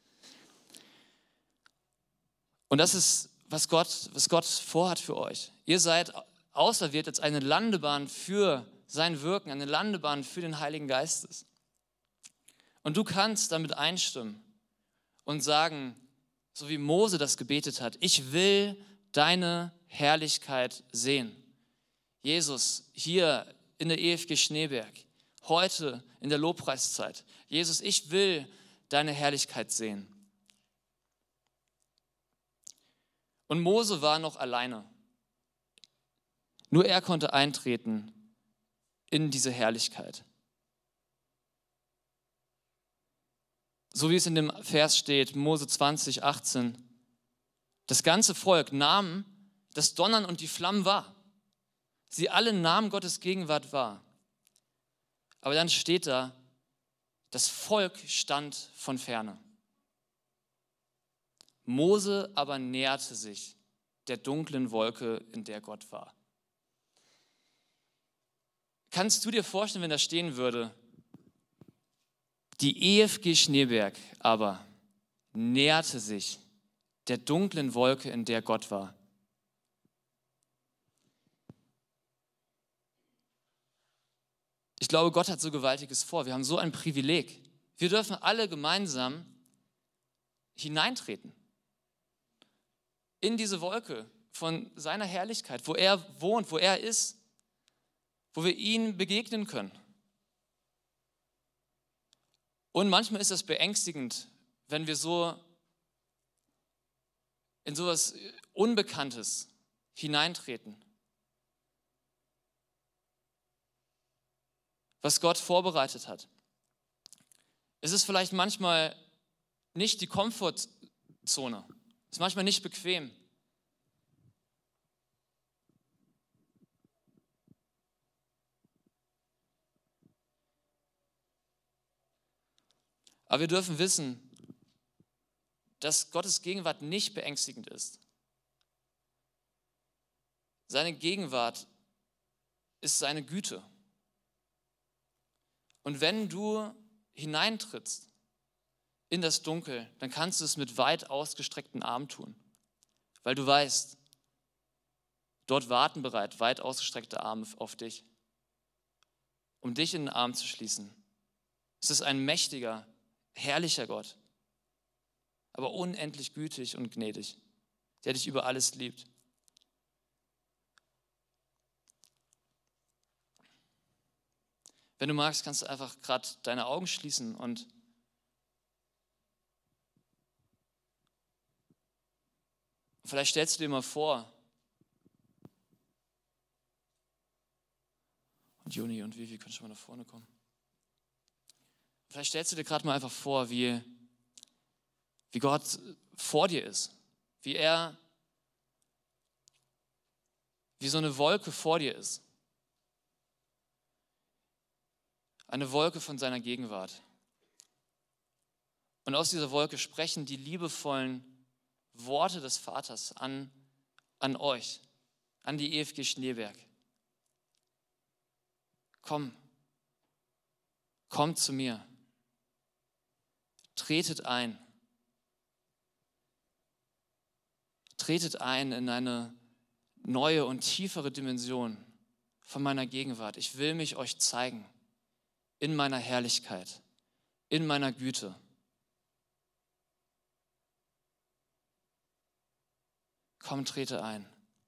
Und das ist, was Gott, was Gott vorhat für euch. Ihr seid auserwählt als eine Landebahn für sein Wirken, eine Landebahn für den Heiligen Geistes. Und du kannst damit einstimmen und sagen, so wie Mose das gebetet hat, ich will deine Herrlichkeit sehen. Jesus, hier in der E F G Schneeberg, heute in der Lobpreiszeit. Jesus, ich will deine Herrlichkeit sehen. Und Mose war noch alleine. Nur er konnte eintreten in diese Herrlichkeit. So wie es in dem Vers steht, Mose zwanzig, achtzehn. Das ganze Volk nahm das Donnern und die Flammen wahr. Sie alle nahmen Gottes Gegenwart wahr. Aber dann steht da, Das Volk stand von ferne. Mose aber näherte sich der dunklen Wolke, in der Gott war. Kannst du dir vorstellen, wenn da stehen würde, die E F G Schneeberg aber näherte sich der dunklen Wolke, in der Gott war? Ich glaube, Gott hat so Gewaltiges vor. Wir haben so ein Privileg. Wir dürfen alle gemeinsam hineintreten in diese Wolke von seiner Herrlichkeit, wo er wohnt, wo er ist, wo wir ihm begegnen können. Und manchmal ist das beängstigend, wenn wir so in so etwas Unbekanntes hineintreten. Was Gott vorbereitet hat. Es ist vielleicht manchmal nicht die Komfortzone. Es ist manchmal nicht bequem. Aber wir dürfen wissen, dass Gottes Gegenwart nicht beängstigend ist. Seine Gegenwart ist seine Güte. Und wenn du hineintrittst in das Dunkel, dann kannst du es mit weit ausgestreckten Armen tun, weil du weißt, dort warten bereit weit ausgestreckte Arme auf dich, um dich in den Arm zu schließen. Es ist ein mächtiger, herrlicher Gott, aber unendlich gütig und gnädig, der dich über alles liebt. Wenn du magst, kannst du einfach gerade deine Augen schließen und vielleicht stellst du dir mal vor, und Juni und Vivi können schon mal nach vorne kommen. Vielleicht stellst du dir gerade mal einfach vor, wie, wie Gott vor dir ist, wie er, wie so eine Wolke vor dir ist. Eine Wolke von seiner Gegenwart. Und aus dieser Wolke sprechen die liebevollen Worte des Vaters an, an euch, an die E F G Schneeberg. Komm, kommt zu mir, tretet ein, tretet ein in eine neue und tiefere Dimension von meiner Gegenwart. Ich will mich euch zeigen. In meiner Herrlichkeit, in meiner Güte. Komm, trete ein.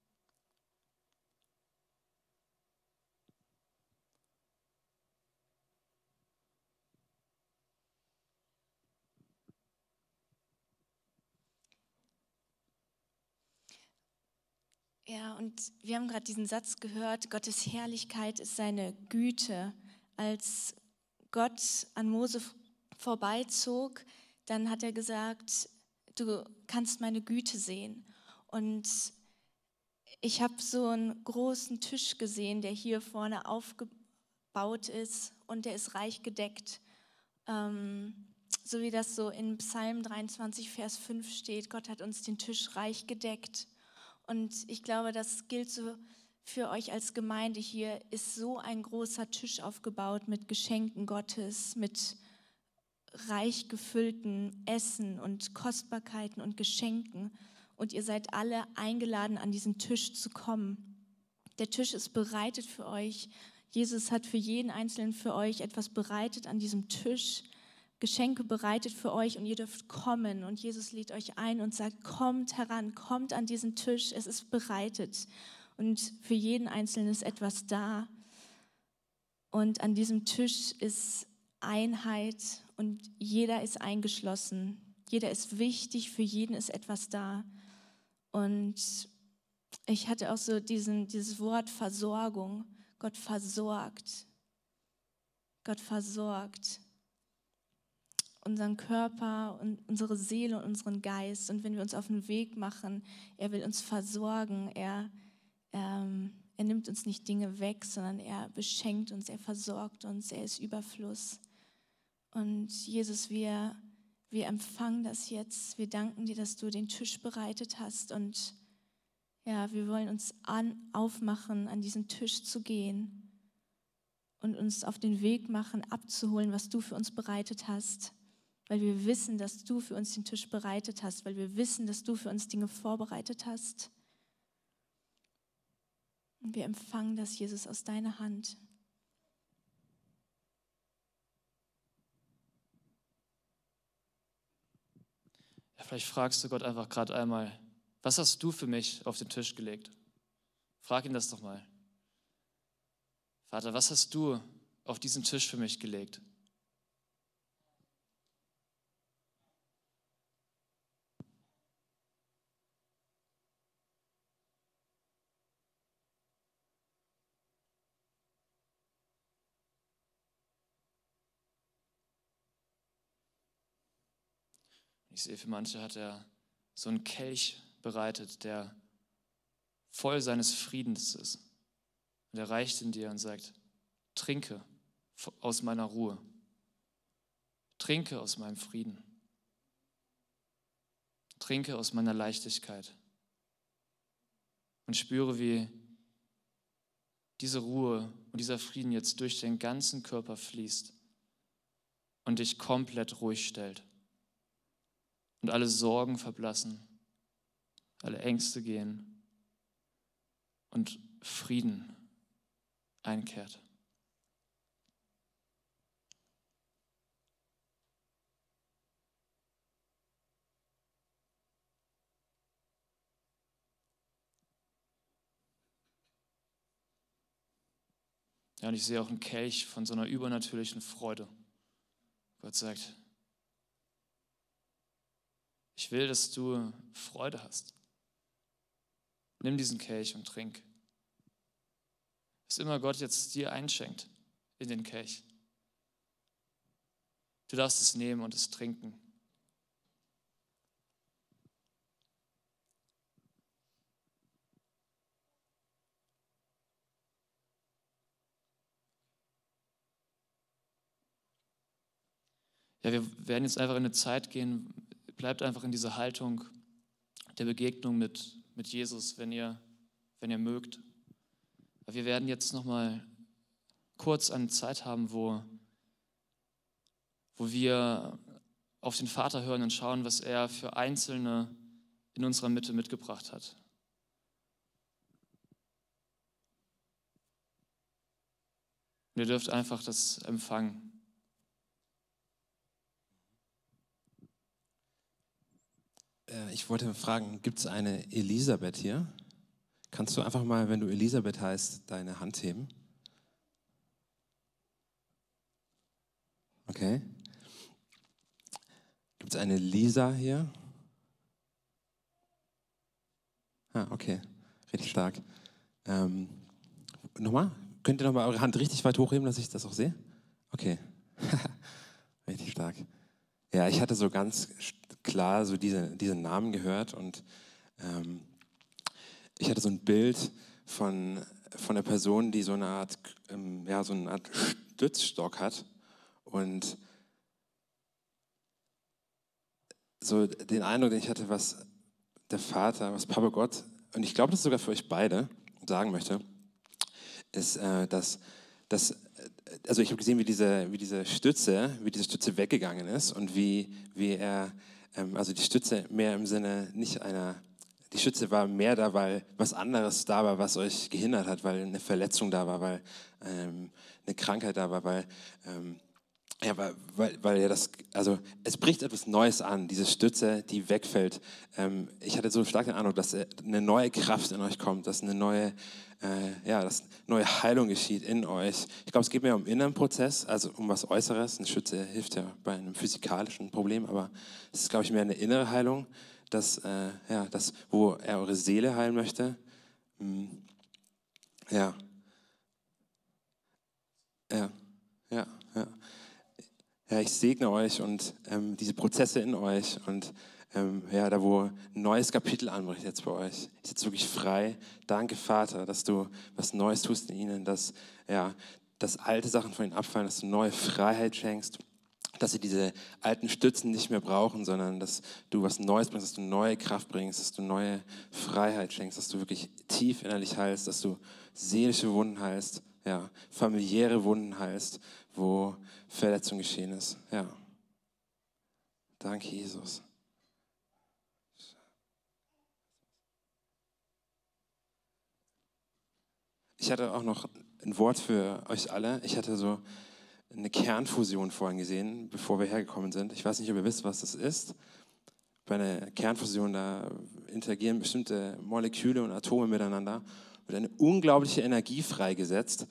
Ja, und wir haben gerade diesen Satz gehört, Gottes Herrlichkeit ist seine Güte. Als Gott an Mose vorbeizog, dann hat er gesagt, du kannst meine Güte sehen. Und ich habe so einen großen Tisch gesehen, der hier vorne aufgebaut ist und der ist reich gedeckt. Ähm, so wie das so in Psalm dreiundzwanzig, Vers fünf steht, Gott hat uns den Tisch reich gedeckt. Und ich glaube, das gilt so für euch als Gemeinde hier, ist so ein großer Tisch aufgebaut mit Geschenken Gottes, mit reich gefüllten Essen und Kostbarkeiten und Geschenken. Und ihr seid alle eingeladen, an diesen Tisch zu kommen. Der Tisch ist bereitet für euch. Jesus hat für jeden Einzelnen für euch etwas bereitet an diesem Tisch. Geschenke bereitet für euch und ihr dürft kommen. Und Jesus lädt euch ein und sagt, kommt heran, kommt an diesen Tisch, es ist bereitet. Und für jeden Einzelnen ist etwas da. Und an diesem Tisch ist Einheit und jeder ist eingeschlossen. Jeder ist wichtig, für jeden ist etwas da. Und ich hatte auch so diesen, dieses Wort Versorgung. Gott versorgt. Gott versorgt unseren Körper und unsere Seele und unseren Geist. Und wenn wir uns auf den Weg machen, er will uns versorgen. Er Ähm, er nimmt uns nicht Dinge weg, sondern er beschenkt uns, er versorgt uns, er ist Überfluss. Und Jesus, wir, wir empfangen das jetzt. Wir danken dir, dass du den Tisch bereitet hast. Und ja, wir wollen uns an, aufmachen, an diesen Tisch zu gehen und uns auf den Weg machen, abzuholen, was du für uns bereitet hast. Weil wir wissen, dass du für uns den Tisch bereitet hast, weil wir wissen, dass du für uns Dinge vorbereitet hast. Und wir empfangen das, Jesus, aus deiner Hand. Ja, vielleicht fragst du Gott einfach gerade einmal, was hast du für mich auf den Tisch gelegt? Frag ihn das doch mal. Vater, was hast du auf diesen Tisch für mich gelegt? Ich sehe, für manche hat er so einen Kelch bereitet, der voll seines Friedens ist. Und er reicht ihn dir und sagt, trinke aus meiner Ruhe. Trinke aus meinem Frieden. Trinke aus meiner Leichtigkeit. Und spüre, wie diese Ruhe und dieser Frieden jetzt durch den ganzen Körper fließt und dich komplett ruhig stellt. Und alle Sorgen verblassen, alle Ängste gehen und Frieden einkehrt. Ja, und ich sehe auch einen Kelch von so einer übernatürlichen Freude. Gott sagt, ich will, dass du Freude hast. Nimm diesen Kelch und trink. Was immer Gott jetzt dir einschenkt in den Kelch. Du darfst es nehmen und es trinken. Ja, wir werden jetzt einfach in eine Zeit gehen, bleibt einfach in dieser Haltung der Begegnung mit, mit Jesus, wenn ihr, wenn ihr mögt. Wir werden jetzt nochmal kurz eine Zeit haben, wo, wo wir auf den Vater hören und schauen, was er für Einzelne in unserer Mitte mitgebracht hat. Und ihr dürft einfach das empfangen. Ich wollte fragen, gibt es eine Elisabeth hier? Kannst du einfach mal, wenn du Elisabeth heißt, deine Hand heben? Okay. Gibt es eine Lisa hier? Ah, okay. Richtig stark. Ähm, nochmal? Könnt ihr nochmal eure Hand richtig weit hochheben, dass ich das auch sehe? Okay. Richtig stark. Ja, ich hatte so ganz klar so diese, diese Namen gehört und ähm, ich hatte so ein Bild von, von einer Person, die so eine Art, ähm, ja, so eine Art Stützstock hat und so den Eindruck, den ich hatte, was der Vater, was Papa Gott, und ich glaube, das sogar für euch beide sagen möchte, ist, äh, dass, dass also ich habe gesehen, wie diese, wie diese Stütze, wie diese Stütze weggegangen ist und wie, wie er, ähm, also die Stütze mehr im Sinne nicht einer, die Stütze war mehr da, weil was anderes da war, was euch gehindert hat, weil eine Verletzung da war, weil ähm, eine Krankheit da war, weil ähm, ja, weil, weil, weil ja das, also es bricht etwas Neues an, diese Stütze, die wegfällt. Ähm, ich hatte so stark den Eindruck, dass eine neue Kraft in euch kommt, dass eine neue, äh, ja, dass neue Heilung geschieht in euch. Ich glaube, es geht mehr um inneren Prozess, also um was Äußeres. Eine Stütze hilft ja bei einem physikalischen Problem, aber es ist, glaube ich, mehr eine innere Heilung, dass, äh, ja, das, wo er eure Seele heilen möchte. Hm. Ja. Ja, ja, ja. Ja, ich segne euch und ähm, diese Prozesse in euch und ähm, ja, da wo ein neues Kapitel anbricht jetzt bei euch. Ich sitze wirklich frei. Danke, Vater, dass du was Neues tust in ihnen, dass, ja, dass alte Sachen von ihnen abfallen, dass du neue Freiheit schenkst dass sie diese alten Stützen nicht mehr brauchen, sondern dass du was Neues bringst, dass du neue Kraft bringst, dass du neue Freiheit schenkst, dass du wirklich tief innerlich heilst, dass du seelische Wunden heilst, ja, familiäre Wunden heilst, wo Verletzung geschehen ist. Ja. Danke, Jesus. Ich hatte auch noch ein Wort für euch alle. Ich hatte so eine Kernfusion vorhin gesehen, bevor wir hergekommen sind. Ich weiß nicht, ob ihr wisst, was das ist. Bei einer Kernfusion, da interagieren bestimmte Moleküle und Atome miteinander, wird eine unglaubliche Energie freigesetzt.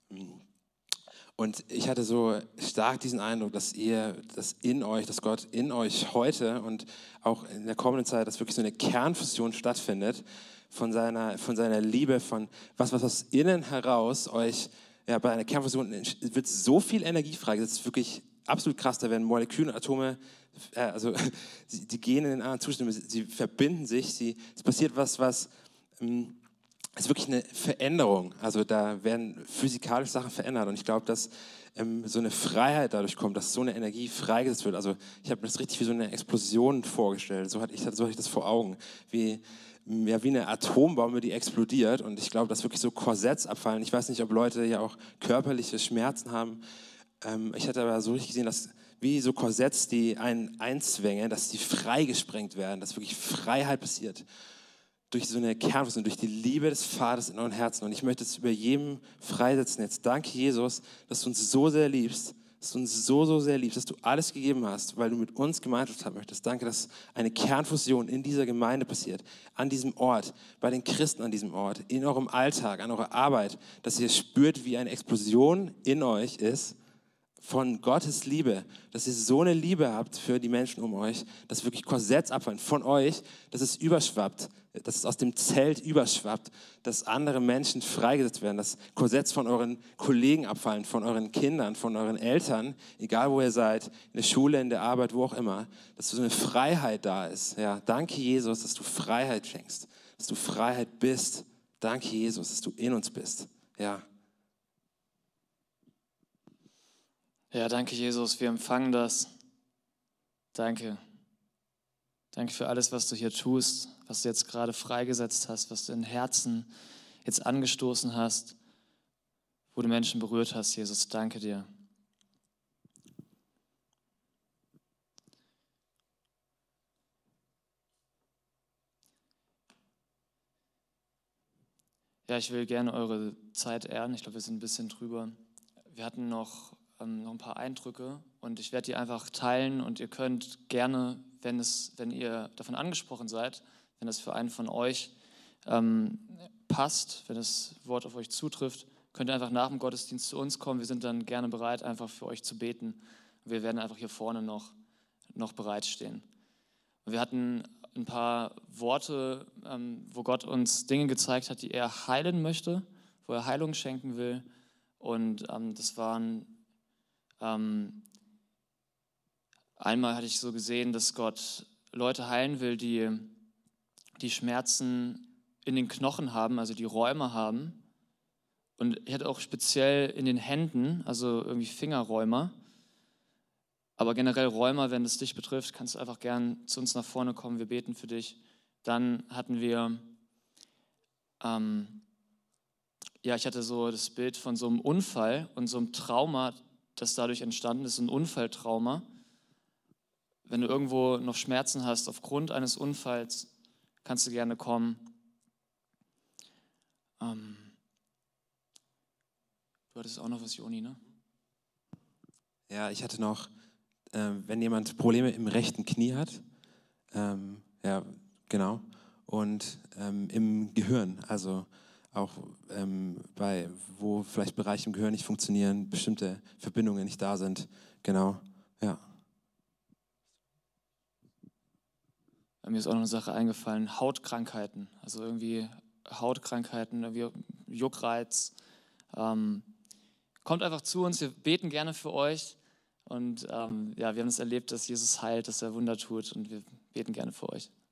Und ich hatte so stark diesen Eindruck, dass ihr, dass in euch, dass Gott in euch heute und auch in der kommenden Zeit, dass wirklich so eine Kernfusion stattfindet von seiner, von seiner Liebe, von was, was aus innen heraus euch, ja, bei einer Kernfusion wird so viel Energie freigesetzt, das ist wirklich absolut krass, da werden Moleküle und Atome, äh, also die gehen in den anderen Zustand, sie verbinden sich, sie, es passiert was, was, ähm, es ist wirklich eine Veränderung, also da werden physikalische Sachen verändert und ich glaube, dass ähm, so eine Freiheit dadurch kommt, dass so eine Energie freigesetzt wird, also ich habe mir das richtig wie so eine Explosion vorgestellt, so hatte ich, so hatte ich das vor Augen, wie ja, wie eine Atombombe, die explodiert und ich glaube, dass wirklich so Korsetts abfallen. Ich weiß nicht, ob Leute ja auch körperliche Schmerzen haben. Ähm, ich hatte aber so richtig gesehen, dass wie so Korsetts, die einen einzwängen, dass die freigesprengt werden, dass wirklich Freiheit passiert. Durch so eine Kernfusion, durch die Liebe des Vaters in euren Herzen. Und ich möchte es über jedem freisetzen jetzt. Danke, Jesus, dass du uns so sehr liebst, dass du uns so, so sehr liebst, dass du alles gegeben hast, weil du mit uns Gemeinschaft haben möchtest. Danke, dass eine Kernfusion in dieser Gemeinde passiert, an diesem Ort, bei den Christen an diesem Ort, in eurem Alltag, an eurer Arbeit, dass ihr spürt, wie eine Explosion in euch ist von Gottes Liebe, dass ihr so eine Liebe habt für die Menschen um euch, dass wirklich Korsetts abfallen von euch, dass es überschwappt, dass es aus dem Zelt überschwappt, dass andere Menschen freigesetzt werden, dass Korsetts von euren Kollegen abfallen, von euren Kindern, von euren Eltern, egal wo ihr seid, in der Schule, in der Arbeit, wo auch immer, dass so eine Freiheit da ist. Ja, danke Jesus, dass du Freiheit schenkst, dass du Freiheit bist. Danke Jesus, dass du in uns bist. Ja. Ja, danke Jesus, wir empfangen das. Danke. Danke für alles, was du hier tust, was du jetzt gerade freigesetzt hast, was du in Herzen jetzt angestoßen hast, wo du Menschen berührt hast, Jesus. Danke dir. Ja, ich will gerne eure Zeit ehren. Ich glaube, wir sind ein bisschen drüber. Wir hatten noch Ähm, noch ein paar Eindrücke und ich werde die einfach teilen und ihr könnt gerne, wenn, es, wenn ihr davon angesprochen seid, wenn das für einen von euch ähm, passt, wenn das Wort auf euch zutrifft, könnt ihr einfach nach dem Gottesdienst zu uns kommen. Wir sind dann gerne bereit, einfach für euch zu beten. Wir werden einfach hier vorne noch, noch bereitstehen. Wir hatten ein paar Worte, ähm, wo Gott uns Dinge gezeigt hat, die er heilen möchte, wo er Heilung schenken will und ähm, das waren Ähm, einmal hatte ich so gesehen, dass Gott Leute heilen will, die, die Schmerzen in den Knochen haben, also die Rheuma haben. Und ich hatte auch speziell in den Händen, also irgendwie Fingerrheuma. Aber generell Rheuma, wenn es dich betrifft, kannst du einfach gern zu uns nach vorne kommen, wir beten für dich. Dann hatten wir, ähm, ja, ich hatte so das Bild von so einem Unfall und so einem Trauma, das dadurch entstanden ist, ein Unfalltrauma. Wenn du irgendwo noch Schmerzen hast aufgrund eines Unfalls, kannst du gerne kommen. Ähm, du hattest auch noch was, Joni, ne? Ja, ich hatte noch, äh, wenn jemand Probleme im rechten Knie hat, ähm, ja, genau, und ähm, im Gehirn, also auch ähm, bei, wo vielleicht Bereiche im Gehirn nicht funktionieren, bestimmte Verbindungen nicht da sind. Genau, ja. Mir ist auch noch eine Sache eingefallen, Hautkrankheiten. Also irgendwie Hautkrankheiten, irgendwie Juckreiz. Ähm, kommt einfach zu uns, wir beten gerne für euch. Und ähm, ja, wir haben es erlebt, dass Jesus heilt, dass er Wunder tut und wir beten gerne für euch.